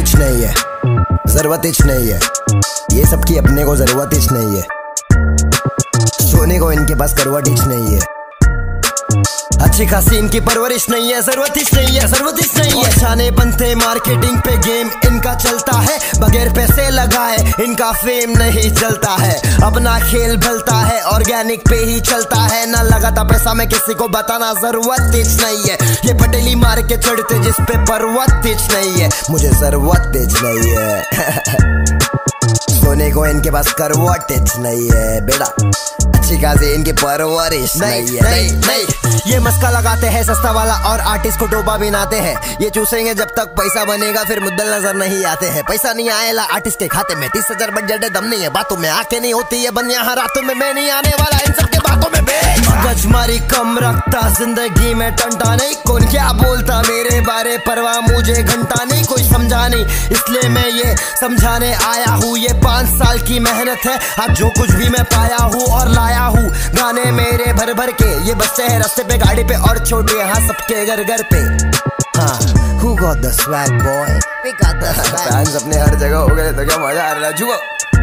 Hitch नहीं है, जरूरत हिच नहीं है, ये सब की अपने को जरूरत हिच नहीं है, सोने को इनके पास करवट हिच नहीं है, अच्छी खासी इनकी परवरिश नहीं है, जरूरत हिच नहीं है, जरूरत हिच नहीं है। छाने बनते मार्केटिंग पे गेम इनका चलता है, बगैर पैसे लगाए इनका फेम नहीं चलता है, अपना खेल भलता है, ऑर्गेनिक पे ही चलता है, ना लगाता पैसा मैं किसी को बताना जरूरत हिच नहीं है, ये पटेली मार के चढ़ते जिस पे पर्वत हिच नहीं है, मुझे जरूरत हिच नहीं है सोने को इनके पास करवट हिच नहीं है बेटा, अच्छी खासी इनकी परवरिश नहीं है। नहीं ये मस्का लगाते हैं सस्ता वाला और आर्टिस्ट को डोबा बिनाते हैं, ये चूसेंगे जब तक पैसा बनेगा फिर मुद्दल नजर नहीं आते हैं, पैसा नहीं आएगा आर्टिस्ट के खाते में, 30,000 बजट है, दम नहीं है बातों में, आके नहीं होती है बन यहाँ रातों में, मैं नहीं आने वाला इन सबके बातों में, गजमारी कम रखता जिंदगी में टंटा नहीं, कौन क्या बोलता मेरे बारे परवाह मुझे घंटा नहीं, कोई समझा नहीं इसलिए मैं ये समझाने आया हूँ, ये 5 साल की मेहनत है, आज जो कुछ भी मैं पाया हूँ और लाया हूँ, गाने मेरे भर भर के, ये बच्चे हैं रास्ते पे गाड़ी पे और छोटे हाँ सबके घर घर पे, हाँ who got the swag boy, we got the swag, fans अपने हर जगह हो गए तो क्या मजा आ रहा है जुगो।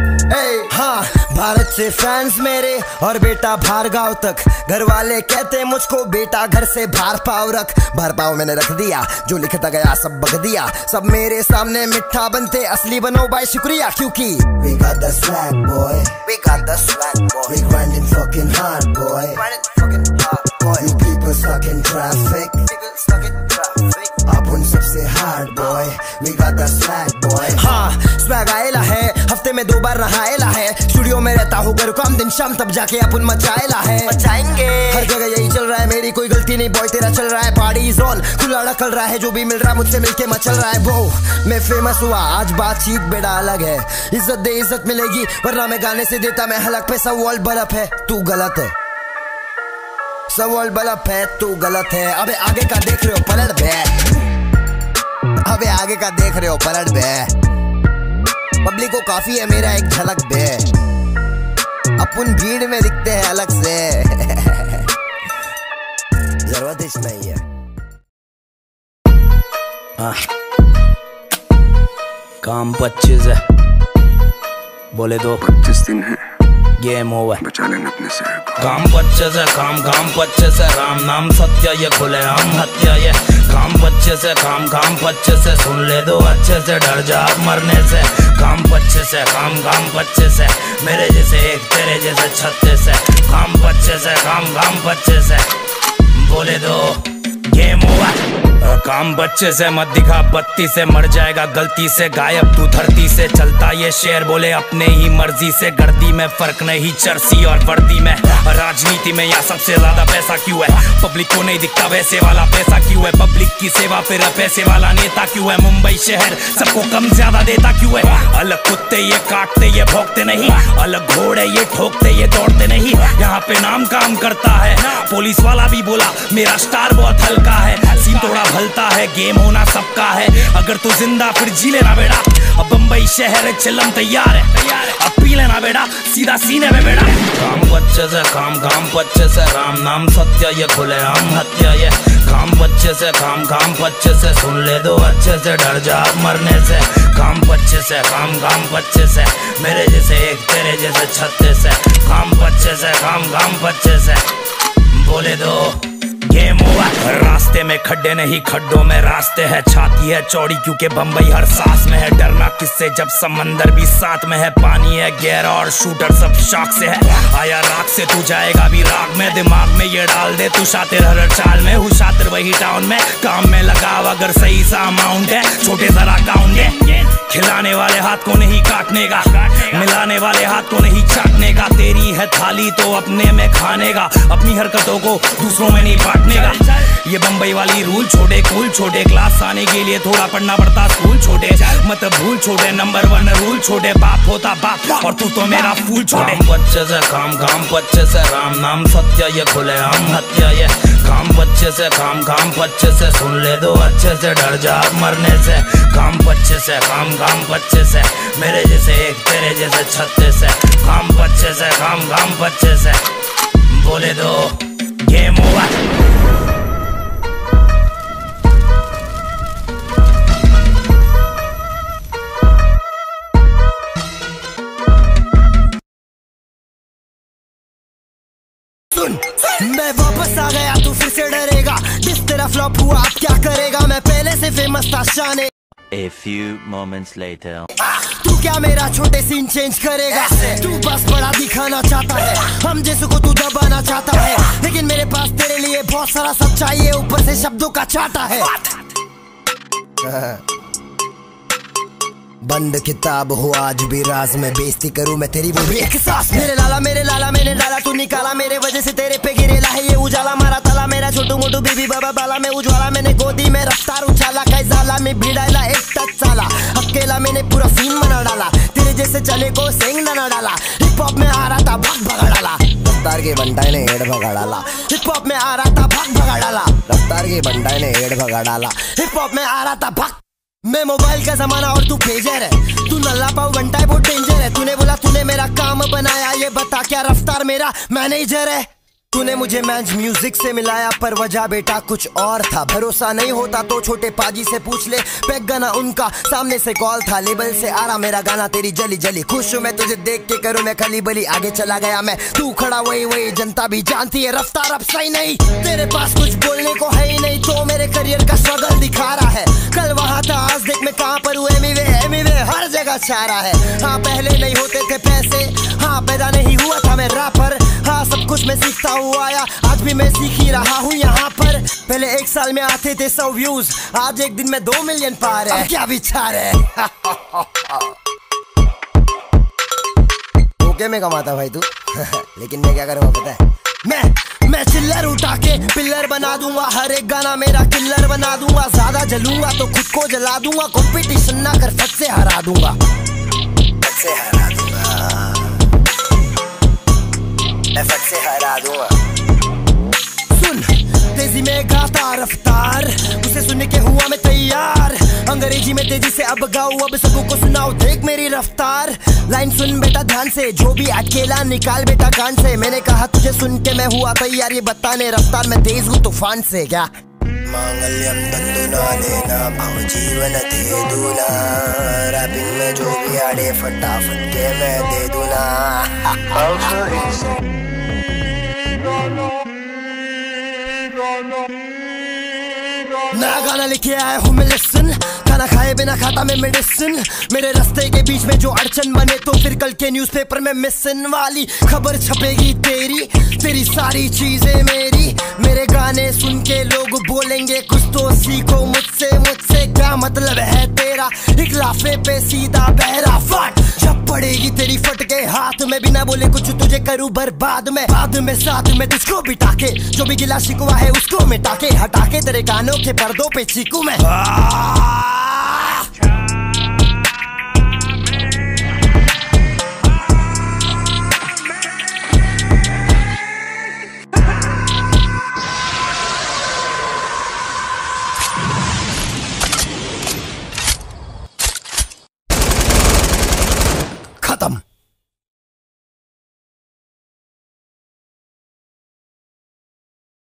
हाँ भारत से फैंस मेरे और बेटा बाहर गाँव तक, घर वाले कहते मुझको बेटा घर से बाहर पाव रख, बाहर पाव मैंने रख दिया, जो लिखता गया सब बक दिया, सब मेरे सामने मिठा बनते असली बनो भाई शुक्रिया, क्योंकि we got the swag boy, we got the swag boy, we grinding fucking hard boy, grinding fucking hard boy, you people stuck in traffic, people stuck in traffic, आप उन सबसे hard boy, we got the swag boy। हाँ swag आएला है, हफ्ते में 2 बार नहाएला है, studio में रहता हूँ घर काम दिन शाम, तब जाके अपन मचाएला है, मचाएंगे हर जगह यही चल रहा है, मेरी कोई गलती नहीं बॉय तेरा चल रहा है पार्टी जोन, खुला ढकल रहा है, जो भी मिल रहा है मुझसे मिलके मचल रहा है, वो मैं फेमस हुआ आज बातचीत बेटा अलग है, इज्जत दे इज्जत मिलेगी वरना मैं गाने से देता मैं हलक पे, सब वर्ल्ड बल्ब है तू गलत है, सब वर्ल्ड बल्ब है तू गलत है, अबे आगे का देख रहे हो पलट बे, अबे आगे का देख रहे हो पलट बे, पब्लिक को काफी है मेरा एक झलक बे, अपन भीड़ में दिखते हैं अलग से जरूरत हिच नहीं है। काम 25 है, बोले तो 25 दिन है, गेम ओवर, बचा लेना अपने शहर को। काम 25 है, काम 25 है, राम नाम सत्य ये खुले आम हत्या ये, काम 25 है, काम 25 है, सुन ले दो अच्छे से डर जा मरने से, काम 25 है, काम 25 है, मेरे जैसे एक तेरे जैसे 36 है, काम 25 है, काम 25 है, बोले दो गेम ओवर। काम बच्चे से मत दिखा, बत्ती से मर जाएगा गलती से, गायब तू धरती से, चलता ये शेर बोले अपने ही मर्जी से, गर्दी में फर्क नहीं चर्सी और वर्दी में, राजनीति में यहाँ सबसे ज्यादा पैसा क्यों है, पब्लिक को नहीं दिखता वैसे वाला पैसा क्यों है, पब्लिक की सेवा फिर पैसे वाला नेता क्यों है, मुंबई शहर सबको कम ज्यादा देता क्यों है, अलग कुत्ते ये काटते ये भोंकते नहीं, अलग घोड़े ये ठोकते ये दौड़ते नहीं, यहाँ पे नाम काम करता है, पुलिस वाला भी बोला मेरा स्टार बहुत हल्का है, सीन थोड़ा भलता है, गेम होना सबका है, अगर तू जिंदा फिर जी लेना बेटा, अब बम्बई शहर चिल्लम तैयार है, अब पी लेना बेटा सीधा सीने में बेटा, काम 25 है, काम 25 है, राम नाम सत्य ये खुले आम हत्या ये, काम 25 है, काम 25 है, सुन ले दो अच्छे से डर जा मरने से, काम 25 है, काम 25 है, मेरे जैसे एक तेरे जैसे 36 है, काम 25 है, काम 25 है, बोले दो गेम ओवर। रास्ते में खड्डे नहीं खड्डों में रास्ते है, छाती है चौड़ी क्योंकि बम्बई हर सांस में है, डरना किससे जब समंदर भी साथ में है, पानी है गहरा और शूटर सब शौक से है, आया राख से तू जाएगा भी राग में, दिमाग में ये डाल दे तू शातिर हर चाल में, हूँ शातिर वही टाउन में, काम में लगाव अगर सही सा अमाउंट है, छोटे जरा काउंट है, खिलाने वाले हाथ को नहीं काटने का, मिलाने वाले हाथ को नहीं चाटने का, तेरी है थाली तो अपने में खाने का, अपनी हरकतों को दूसरों में नहीं बांटने का, ये बम्बई वाली रूल छोटे कूल छोटे, क्लास आने के लिए थोड़ा पढ़ना पड़ता स्कूल छोटे, मत भूल छोटे, नंबर 1 रूल छोटे, बाप होता बाप और तू तो मेरा फूल छोटे, 25 है, काम 25 है, राम नाम सत्य ये खुले आम हत्या ये, काम 25 है, काम 25 है, सुन ले दो अच्छे से डर जा मरने से, काम 25 है, काम 25 है, मेरे जैसे एक तेरे जैसे 36 है, काम 25 है, काम 25 है, बोले दो गेम ओवर। सुन मैं वापस आ गया, तू फिर से डरेगा। जिस तेरा फ्लॉप हुआ अब क्या करेगा, मैं पहले से फेमस था शाने। A few moments later. तू क्या मेरा छोटे सीन चेंज करेगा? तू बस बड़ा दिखाना चाहता है, हम जैसे को तू दबाना चाहता है, लेकिन मेरे पास तेरे लिए बहुत सारा सब चाहिए, ऊपर से शब्दों का चाटा है। बंद किताब हो आज भी राज में, बेइज्जती करूं मैं तेरी वो भी एक सांस। मेरे लाला मैंने डाला तू निकाला, मेरे वजह से तेरे पे गिरेला है ये उजाला। मारा ताला मेरा छोटू मोटू बीबी बाबा बाला में उज्वाला, मैंने गोदी में रफ्तार उछाला, कैजाला में भिड़ाला एक टच साला। अकेला मैंने पूरा सीन बना डाला, तेरे जैसे चले को सेंग ना डाला। हिप हॉप में आ रहा था भाग भगा डाला, रफ्तार के बंटाई ने हेड भगा डाला। हिप हॉप में आ रहा था भाग भगा डाला, रफ्तार के बंटाई ने हेड भगा डाला। हिप हॉप में आ रहा था भाग। मैं मोबाइल का जमाना और तू पेजर है, तू नल्ला पाऊ बनता है बहुत डेंजर है। तूने बोला तूने मेरा काम बनाया, ये बता क्या रफ्तार मेरा मैनेजर है? तूने मुझे मैच म्यूजिक से मिलाया, पर वजह बेटा कुछ और था। भरोसा नहीं होता तो छोटे पाजी से पूछ ले, पैक गाना उनका सामने से कॉल था। लेबल से आ रहा मेरा गाना तेरी जली जली, खुश हूँ मैं तुझे देख के, करूँ मैं खली बली। आगे चला गया मैं, तू खड़ा वही जनता भी जानती है रफ्तार अब सही नहीं। तेरे पास कुछ बोलने को है ही नहीं, तो मेरे करियर का स्ट्रगल दिखा रहा है। कल वहाँ था आज देख मैं कहाँ पर हूँ, एमीवे हर जगह छा रहा है। हाँ पहले नहीं होते थे पैसे, हाँ पैदा नहीं हुआ था मैं रैपर, हाँ सब कुछ मैं सीखता हूँ आया, आज भी मैं सीख ही रहा हूँ यहाँ पर। पहले एक साल में आते थे 100 व्यूज, आज एक दिन में 2 मिलियन पार है। क्या विचार है? ओके में कमाता भाई तू लेकिन मैं क्या करूँगा पता है? मैं चिल्लर उठा के पिल्लर बना दूंगा, हर एक गाना मेरा किल्लर बना दूंगा। ज्यादा जलूंगा तो खुद को जला दूंगा, कंपटीशन ना कर फट से हरा दूंगा, फट से हरा दूंगा, मैं फट से हरा दूंगा। सुन तेजी में गाता रफ्तार, उसे सुनने के हुआ मैं तैयार। अंग्रेजी में तेजी से अब गाऊं, अब सबको सुनाओ देख मेरी रफ्तार। लाइन सुन बेटा ध्यान से, जो भी अकेला निकाल बेटा कान से। मैंने कहा तुझे सुन के मैं हुआ तैयार, ये बताने रफ्तार में तेज हूँ तूफान से। क्या मांगल्यम तंदुना लेना भव जीवन दे दूना, रैपिंग में जो भी आड़े फटाफट के मैं दे दूना। नया गाना लिखे आया हूँ मैं लिसन, खाना खाए बिना खाता मैं मेडिसिन। मेरे रास्ते के बीच में जो अड़चन बने, तो फिर कल के न्यूज़पेपर में मिसन वाली खबर छपेगी तेरी सारी चीजें मेरी। मेरे गाने सुन के लोग बोलेंगे कुछ तो सीखो मुझसे क्या मतलब है तेरा, इखलाफे पे सीधा बहरा फट। जब पड़ेगी तेरी फट के हाथ में, बिना बोले कुछ तुझे करूँ बर्बाद में। बाद में साथ में तुझको बिठा के, जो भी गिला शिकवा है उसको मिटा के, हटा के तेरे कानों के पर्दों पे चीकू मैं।